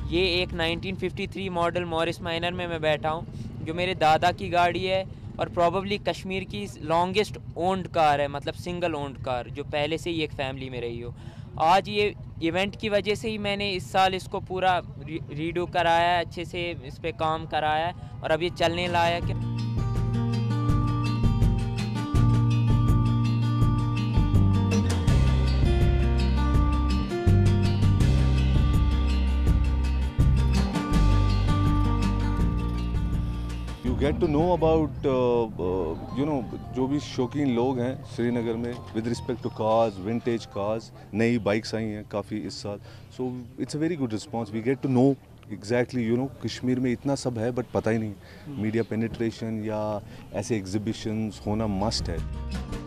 ये एक 1953 model Morris minor में मैं बैठा हूँ, जो मेरे दादा की गाड़ी है और प्रॉबली कश्मीर की लॉन्गेस्ट ओन्ड कार है, मतलब सिंगल ओन्ड कार, जो पहले से ही एक फैमिली में रही हो। आज ये इवेंट की वजह से ही मैंने इस साल इसको पूरा रीडू कराया है, अच्छे से इस पर काम कराया है और अब ये चलने लायक है। You get to know about जो भी शौकीन लोग हैं श्रीनगर में with respect to cars, vintage cars, नई बाइक्स आई हैं काफ़ी इस साल। So it's a very good response. We get to know exactly Kashmir में इतना सब है बट पता ही नहीं। मीडिया पेनिट्रेशन या ऐसे एग्जीबिशंस होना मस्ट है।